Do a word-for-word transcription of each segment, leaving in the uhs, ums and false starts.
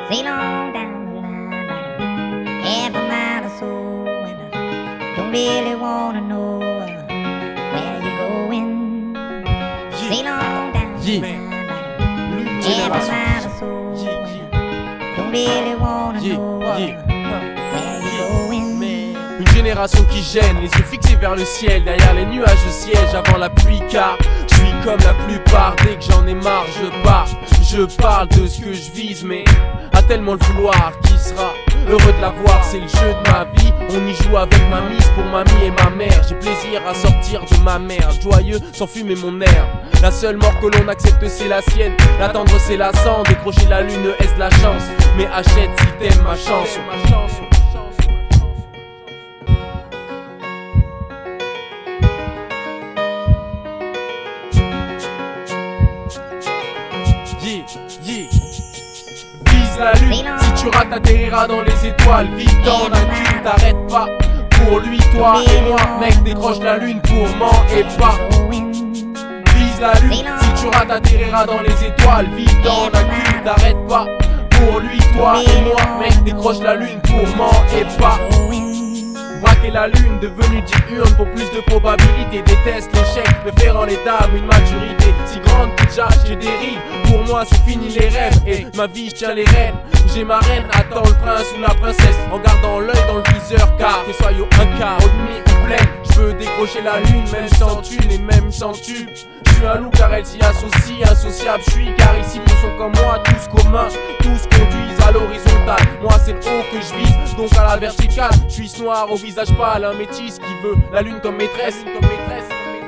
Sail on down the line, half a mile or so, and I don't really wanna know where you're going. Sail on down the line, half a mile or so, and I don't really wanna know where you're going. Une génération qui gêne, les yeux fixés vers le ciel. Derrière les nuages je siège avant la pluie, car je suis comme la plupart. Dès que j'en ai marre je pars. Je parle de ce que je vise, mais a tellement le vouloir. Qui sera heureux de la voir? C'est le jeu de ma vie. On y joue avec ma mise pour mamie et ma mère. J'ai plaisir à sortir de ma merde, joyeux sans fumer mon air. La seule mort que l'on accepte c'est la sienne. L'attendre c'est la sang, décrocher la lune est-ce de la chance? Mais achète si t'aimes ma chance. Yeah, yeah. Vise la lune, si tu rates t'atterriras dans les étoiles. Vite dans un cul, t'arrêtes pas. Pour lui, toi et moi, mec, décroche la lune pour m'en et pas. Vise la lune, si tu rates t'atterriras dans les étoiles. Vite dans un cul, t'arrêtes pas. Pour lui, toi et moi, mec, décroche la lune pour m'en et pas. Braquer la lune, devenue diurne pour plus de probabilité. Déteste l'échec, préférant les dames, une maturité si grande que déjà je dérive. Pour moi c'est fini les rêves et ma vie je tiens les rênes. J'ai ma reine, attends le prince ou la princesse en gardant l'œil dans le viseur, car que soit yo un quart, au demi ou pleine. Je veux décrocher la lune même sans thune et même sans tube. Je suis un loup car elle s'y associe, insociable je suis car ici pour sont comme moi, tous communs, tous conduisent à l'horizontale. Moi c'est le haut que je vise, donc à la verticale. Je suis noir au visage pâle, un métis qui veut la lune comme maîtresse, comme maîtresse.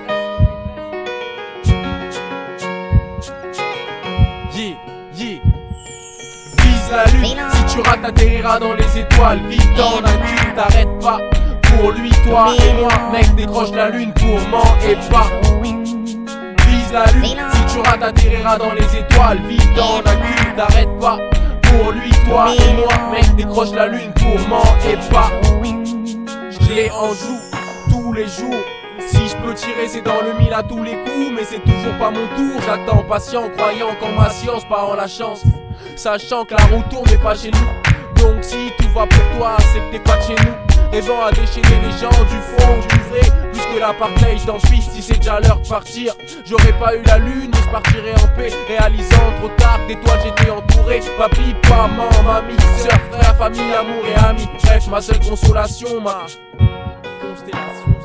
Yeah, yeah. Vise la lune, si tu rates t'atterriras dans les étoiles. Vite dans un cul, t'arrêtes pas. Pour lui, toi et moi, mec, décroche la lune pour m'en et pas. Vise la lune, si tu rates t'atterriras dans les étoiles. Vite dans un cul, t'arrêtes pas. Pour lui, toi et moi, mec, décroche la lune pour m'en et pas. Je l'ai en joue tous les jours. Si je peux tirer c'est dans le mille à tous les coups. Mais c'est toujours pas mon tour. J'attends patient, croyant qu'en ma science pas en la chance. Sachant que la roue tourne mais pas chez nous. Donc si tout va pour toi c'est que t'es pas de chez nous. Rêvant à déchaîner les gens du fond, du vrai. Plus que l'apartheid en Suisse, si c'est déjà l'heure de partir. J'aurais pas eu la lune, je partirais en paix. Réalisant trop tard, d'étoiles j'étais entouré. Papy, maman, mamie, soeur, frère, famille, amour et amis. Bref, ma seule consolation, ma constellation.